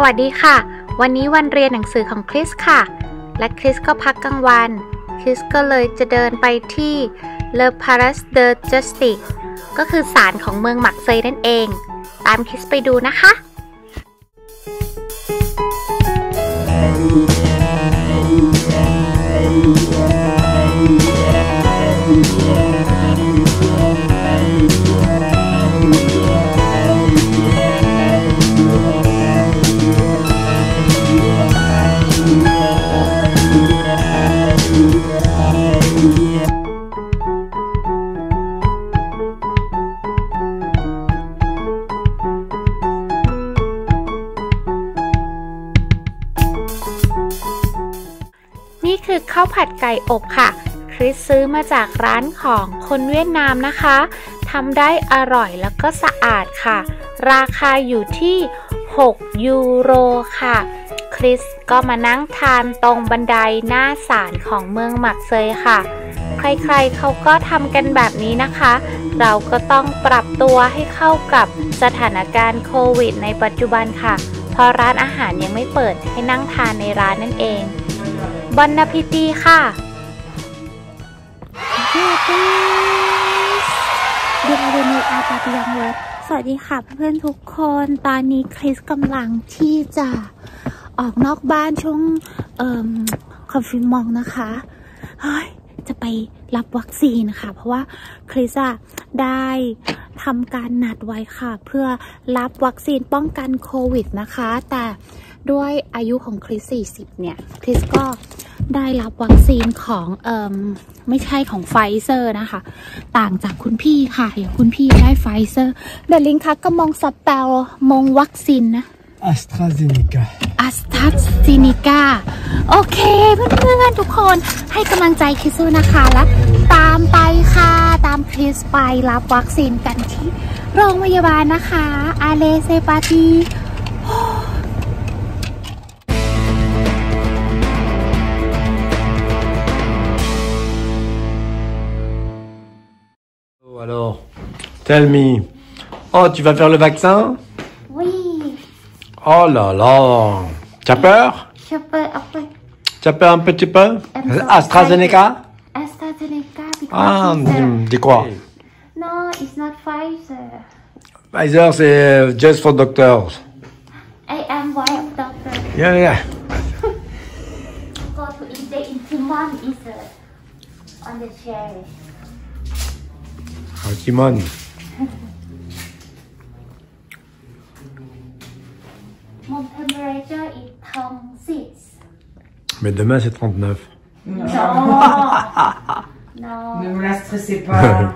วัสดีค่ะวันนี้วันเรียนหนังสือของคริสค่ะและคริสก็พักกลางวันคริสก็เลยจะเดินไปที่ Le Palace de Justice ก็คือศาลของเมืองมักเซย์นั่นเองตามคริสไปดูนะคะนี่คือข้าวผัดไก่อบค่ะคริสซื้อมาจากร้านของคนเวียดนามนะคะทำได้อร่อยแล้วก็สะอาดค่ะราคาอยู่ที่6 ยูโรค่ะคริสก็มานั่งทานตรงบันไดหน้าศาลของเมืองมักเซย์ค่ะใครๆเขาก็ทำกันแบบนี้นะคะเราก็ต้องปรับตัวให้เข้ากับสถานการณ์โควิดในปัจจุบันค่ะเพราะร้านอาหารยังไม่เปิดให้นั่งทานในร้านนั่นเองบอนนาพิตีค่ะสวัสดีค่ะเพื่อนๆทุกคนตอนนี้คริสกำลังที่จะออกนอกบ้านช่วงคอนฟิวมองนะคะจะไปรับวัคซีนค่ะเพราะว่าคริสได้ทำการนัดไว้ค่ะเพื่อรับวัคซีนป้องกันโควิดนะคะแต่ด้วยอายุของคริส40เนี่ยคริสก็ได้รับวัคซีนของไม่ใช่ของไฟเซอร์นะคะต่างจากคุณพี่ค่ะอย่างคุณพี่ได้ไฟเซอร์เดลิงคะก็มองสเปลมองวัคซีนนะAstraZeneca โอเคเพื่อนๆทุกคนให้กำลังใจคริสนะคะแล้วตามไปค่ะตามคริสไปรับวัคซีนกันที่โรงพยาบาลนะคะอาเลเซปาตี Alors, tell me. Oh, tu vas faire le vaccin? Oui. Oh là là. Tu as peur? J'ai peur un peu. Tu as peur un petit peu? AstraZeneca? AstraZeneca. Ah, dis quoi? No, it's not Pfizer. Pfizer, c'est just for doctors. I am one of doctors. Yeah. Go to inject in 2 months is on the chair. Timon. Mon temperature is 36. Mais demain, c'est 39. Non. Non. Ne me la stressez pas.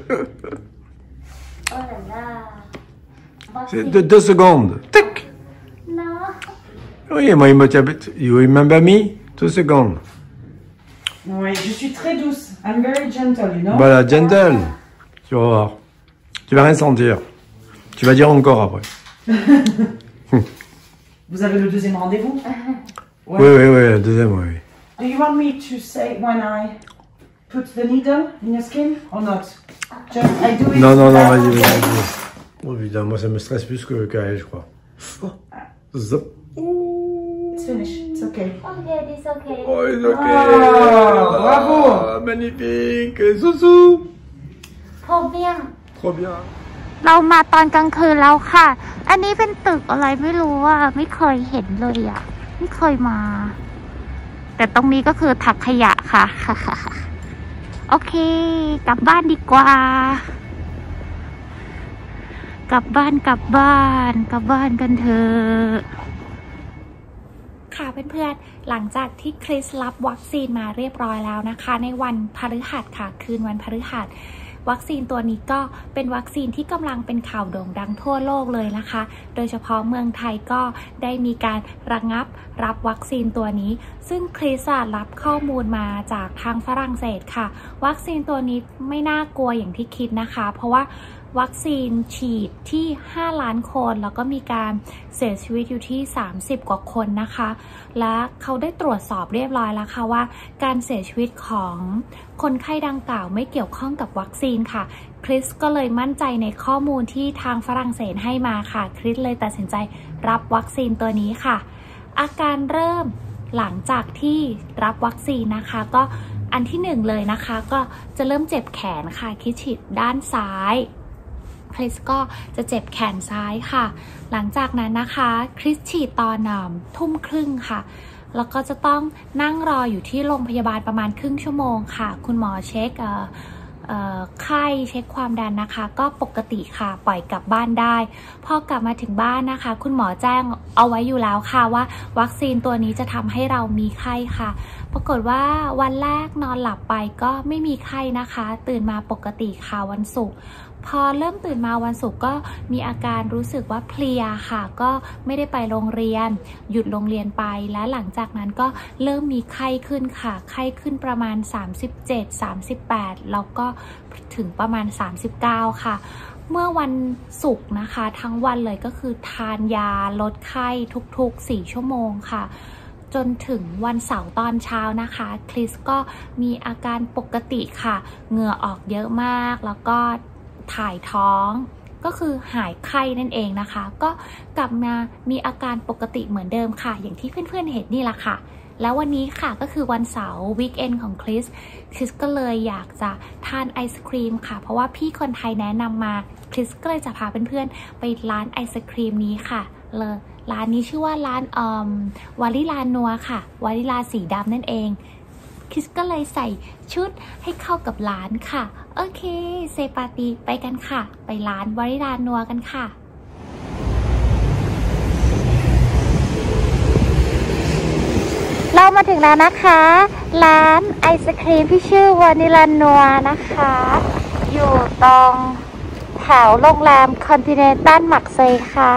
Oh là là. C'est de 2 secondes. Tic. Non. Oui, moi, you remember me? 2 secondes. Oui, je suis très douce. I'm very gentle, you know. Voilà, gentle. Tu vas voir. Tu vas rien sentir. Tu vas dire encore après. Vous avez le deuxième rendez-vous? Ouais. Oui, le deuxième, oui. Do you want me to say when I put the needle in your skin or not? Just, I do it. Non, vas-y. Oh putain, moi ça me stresse plus que elle, je crois. Zop. It's finished. It's okay. Okay, it's okay. Oh, it's okay. Bravo. Magnifique. Zouzou. Trop bien. Trop bien. เรามาตอนกลางคืนแล้วค่ะอันนี้เป็นตึกอะไรไม่รู้อ่ะไม่เคยเห็นเลยอ่ะไม่เคยมาแต่ตรงนี้ก็คือถักขยะค่ะ โอเคกลับบ้านดีกว่ากลับบ้านกันเถอะค่ะเพื่อนๆหลังจากที่คริสรับวัคซีนมาเรียบร้อยแล้วนะคะในวันพฤหัสค่ะคืนวันพฤหัสวัคซีนตัวนี้ก็เป็นวัคซีนที่กำลังเป็นข่าวโด่งดังทั่วโลกเลยนะคะโดยเฉพาะเมืองไทยก็ได้มีการระงับรับวัคซีนตัวนี้ซึ่งคริสรับข้อมูลมาจากทางฝรั่งเศสค่ะวัคซีนตัวนี้ไม่น่ากลัวอย่างที่คิดนะคะเพราะว่าวัคซีนฉีดที่5 ล้านคนแล้วก็มีการเสียชีวิตอยู่ที่30กว่าคนนะคะและเขาได้ตรวจสอบเรียบร้อยแล้วค่ะว่าการเสียชีวิตของคนไข้ดังกล่าวไม่เกี่ยวข้องกับวัคซีนค่ะคริสก็เลยมั่นใจในข้อมูลที่ทางฝรั่งเศสให้มาค่ะคริสเลยตัดสินใจรับวัคซีนตัวนี้ค่ะอาการเริ่มหลังจากที่รับวัคซีนนะคะก็อันที่1เลยนะคะก็จะเริ่มเจ็บแขนค่ะคริสฉีดด้านซ้ายคริสก็จะเจ็บแขนซ้ายค่ะหลังจากนั้นนะคะคริสฉีดตอน20:30ค่ะแล้วก็จะต้องนั่งรออยู่ที่โรงพยาบาลประมาณครึ่งชั่วโมงค่ะคุณหมอเช็คไข้เช็คความดันนะคะก็ปกติค่ะปล่อยกลับบ้านได้พอกลับมาถึงบ้านนะคะคุณหมอแจ้งเอาไว้อยู่แล้วค่ะว่าวัคซีนตัวนี้จะทำให้เรามีไข้ค่ะปรากฏว่าวันแรกนอนหลับไปก็ไม่มีไข้นะคะตื่นมาปกติค่ะวันศุกร์พอเริ่มตื่นมาวันศุกร์ก็มีอาการรู้สึกว่าเพลียค่ะก็ไม่ได้ไปโรงเรียนหยุดโรงเรียนไปและหลังจากนั้นก็เริ่มมีไข้ขึ้นค่ะไข้ขึ้นประมาณ37-38แล้วก็ถึงประมาณ39ค่ะเมื่อวันศุกร์นะคะทั้งวันเลยก็คือทานยาลดไข้ทุกๆ4 ชั่วโมงค่ะจนถึงวันเสาร์ตอนเช้านะคะคริสก็มีอาการปกติค่ะเหงื่อออกเยอะมากแล้วก็ถ่ายท้องก็คือหายไข้นั่นเองนะคะก็กลับมามีอาการปกติเหมือนเดิมค่ะอย่างที่เพื่อนๆเห็นนี่แหละค่ะแล้ววันนี้ค่ะก็คือวันเสาร์วีคเอนของคริสก็เลยอยากจะทานไอศครีมค่ะเพราะว่าพี่คนไทยแนะนำมาคริสก็เลยจะพาเพื่อนๆไปร้านไอศครีมนี้ค่ะเลยร้านนี้ชื่อว่าร้านวานิลานัวค่ะวานิลาสีดำนั่นเองคริสก็เลยใส่ชุดให้เข้ากับร้านค่ะโอเคเซปาตีไปกันค่ะไปร้านวานิลานัวกันค่ะเรามาถึงแล้วนะคะร้านไอศครีมที่ชื่อวานิลานัวนะคะอยู่ตรงแถวโรงแรมคอนติเนนตัลมักเซย์ค่ะ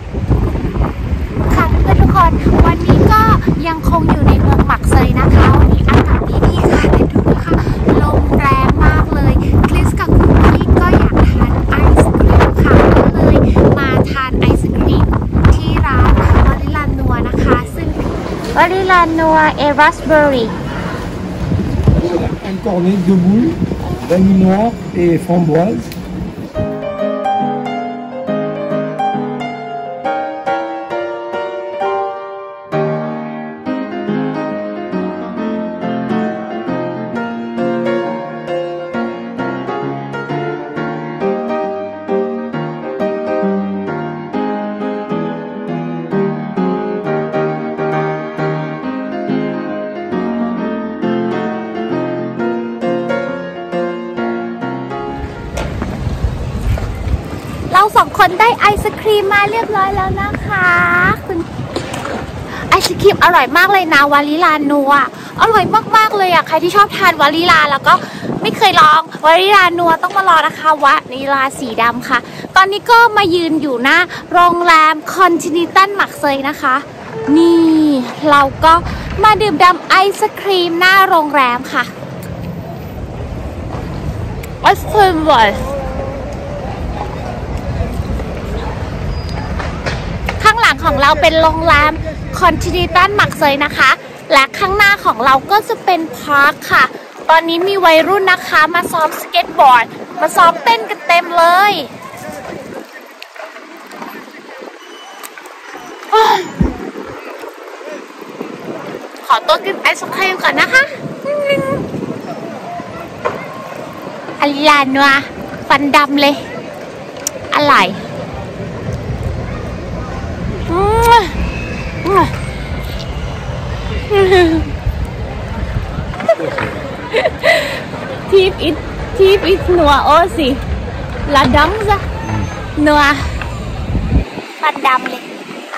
ค่ะเพื่อนทุกคนวันนี้ก็ยังคงอยู่ในเมืองมักเซย์นะคะวันนี้อากาศดีๆค่ะแต่ดูนะคะลมแรงมากเลยคริสกับคุณพี่ก็อยากทานไอศครีมค่ะก็เลยมาทานไอศครีมที่ร้านวานิลานัวนะคะซึ่งวานิลานัวราสเบอร์รี่ Un cornet de moules, vanille noire et framboise. เราสองคนได้ไอศครีมมาเรียบร้อยแล้วนะคะคุณไอศครีมอร่อยมากเลยนะวานิลานัวอร่อยมากๆเลยอ่ะใครที่ชอบทานวานิลาแล้วก็ไม่เคยลองวานิลานัวต้องมารอนะคะวานิลาสีดำค่ะตอนนี้ก็มายืนอยู่หน้าโรงแรมคอนติเนนตัลมักเซย์นะคะนี่เราก็มาดื่มด่ำไอศครีมหน้าโรงแรมค่ะไอศครีมอร่อยข้างหลังของเราเป็นโรงแรมคอนติเนนตัลมักเซย์นะคะและข้างหน้าของเราก็จะเป็นพาร์คค่ะตอนนี้มีวัยรุ่นนะคะมาซ้อมสเก็ตบอร์ดมาซ้อมเต้นกันเต็มเลยขอตัวกินไอศครีมก่อนนะคะอลานัวฟันดำเลยอร่อยทีบอิทนัวโอสิลาดังซะนัวฟันดำเลย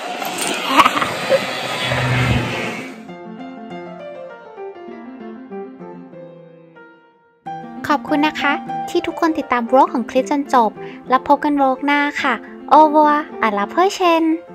ขอบคุณนะคะที่ทุกคนติดตามบล็อกของคลิปจนจบแล้วพบกันบล็อกหน้าค่ะโอวัวà la prochaine